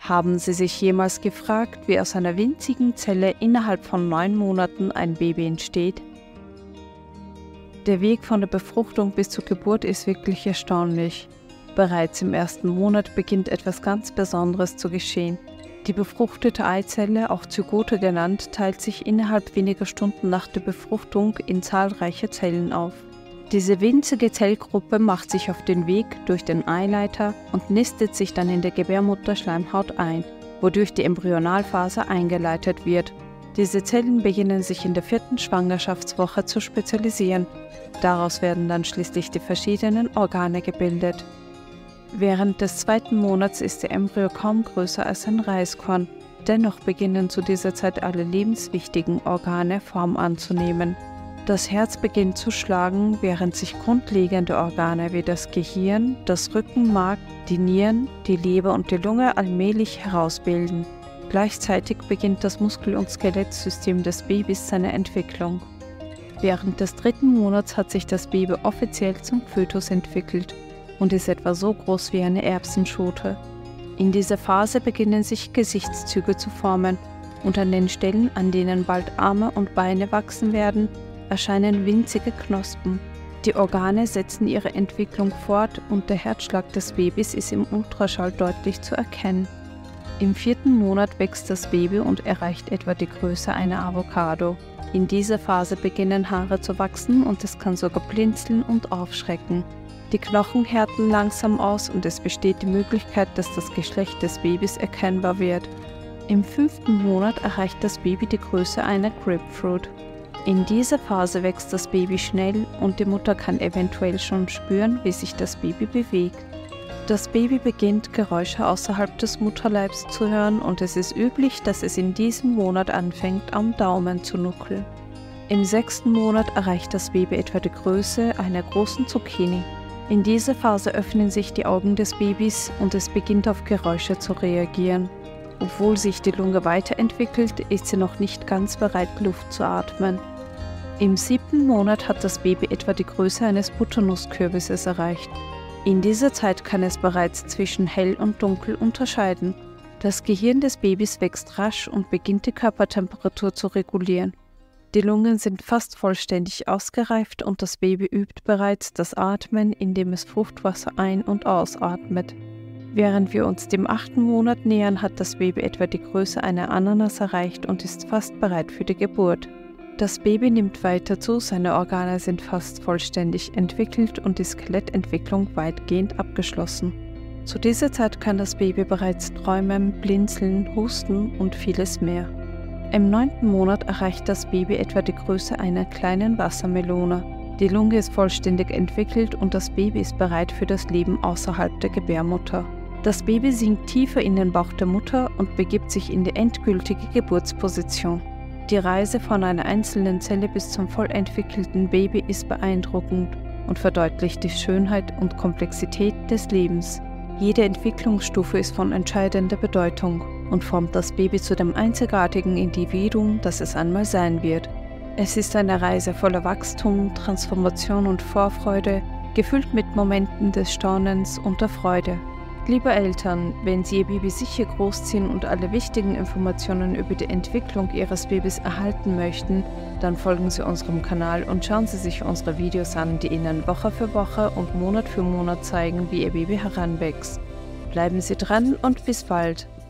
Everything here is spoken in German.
Haben Sie sich jemals gefragt, wie aus einer winzigen Zelle innerhalb von 9 Monaten ein Baby entsteht? Der Weg von der Befruchtung bis zur Geburt ist wirklich erstaunlich. Bereits im ersten Monat beginnt etwas ganz Besonderes zu geschehen. Die befruchtete Eizelle, auch Zygote genannt, teilt sich innerhalb weniger Stunden nach der Befruchtung in zahlreiche Zellen auf. Diese winzige Zellgruppe macht sich auf den Weg durch den Eileiter und nistet sich dann in der Gebärmutterschleimhaut ein, wodurch die Embryonalphase eingeleitet wird. Diese Zellen beginnen sich in der 4. Schwangerschaftswoche zu spezialisieren. Daraus werden dann schließlich die verschiedenen Organe gebildet. Während des 2. Monats ist der Embryo kaum größer als ein Reiskorn. Dennoch beginnen zu dieser Zeit alle lebenswichtigen Organe Form anzunehmen. Das Herz beginnt zu schlagen, während sich grundlegende Organe wie das Gehirn, das Rückenmark, die Nieren, die Leber und die Lunge allmählich herausbilden. Gleichzeitig beginnt das Muskel- und Skelettsystem des Babys seine Entwicklung. Während des 3. Monats hat sich das Baby offiziell zum Fötus entwickelt und ist etwa so groß wie eine Erbsenschote. In dieser Phase beginnen sich Gesichtszüge zu formen und an den Stellen, an denen bald Arme und Beine wachsen werden, erscheinen winzige Knospen. Die Organe setzen ihre Entwicklung fort und der Herzschlag des Babys ist im Ultraschall deutlich zu erkennen. Im 4. Monat wächst das Baby und erreicht etwa die Größe einer Avocado. In dieser Phase beginnen Haare zu wachsen und es kann sogar blinzeln und aufschrecken. Die Knochen härten langsam aus und es besteht die Möglichkeit, dass das Geschlecht des Babys erkennbar wird. Im 5. Monat erreicht das Baby die Größe einer Grapefruit. In dieser Phase wächst das Baby schnell und die Mutter kann eventuell schon spüren, wie sich das Baby bewegt. Das Baby beginnt, Geräusche außerhalb des Mutterleibs zu hören und es ist üblich, dass es in diesem Monat anfängt, am Daumen zu nuckeln. Im 6. Monat erreicht das Baby etwa die Größe einer großen Zucchini. In dieser Phase öffnen sich die Augen des Babys und es beginnt auf Geräusche zu reagieren. Obwohl sich die Lunge weiterentwickelt, ist sie noch nicht ganz bereit, Luft zu atmen. Im 7. Monat hat das Baby etwa die Größe eines Butternusskürbisses erreicht. In dieser Zeit kann es bereits zwischen hell und dunkel unterscheiden. Das Gehirn des Babys wächst rasch und beginnt die Körpertemperatur zu regulieren. Die Lungen sind fast vollständig ausgereift und das Baby übt bereits das Atmen, indem es Fruchtwasser ein- und ausatmet. Während wir uns dem 8. Monat nähern, hat das Baby etwa die Größe einer Ananas erreicht und ist fast bereit für die Geburt. Das Baby nimmt weiter zu, seine Organe sind fast vollständig entwickelt und die Skelettentwicklung weitgehend abgeschlossen. Zu dieser Zeit kann das Baby bereits träumen, blinzeln, husten und vieles mehr. Im 9. Monat erreicht das Baby etwa die Größe einer kleinen Wassermelone. Die Lunge ist vollständig entwickelt und das Baby ist bereit für das Leben außerhalb der Gebärmutter. Das Baby sinkt tiefer in den Bauch der Mutter und begibt sich in die endgültige Geburtsposition. Die Reise von einer einzelnen Zelle bis zum voll entwickelten Baby ist beeindruckend und verdeutlicht die Schönheit und Komplexität des Lebens. Jede Entwicklungsstufe ist von entscheidender Bedeutung und formt das Baby zu dem einzigartigen Individuum, das es einmal sein wird. Es ist eine Reise voller Wachstum, Transformation und Vorfreude, gefüllt mit Momenten des Staunens und der Freude. Liebe Eltern, wenn Sie Ihr Baby sicher großziehen und alle wichtigen Informationen über die Entwicklung Ihres Babys erhalten möchten, dann folgen Sie unserem Kanal und schauen Sie sich unsere Videos an, die Ihnen Woche für Woche und Monat für Monat zeigen, wie Ihr Baby heranwächst. Bleiben Sie dran und bis bald!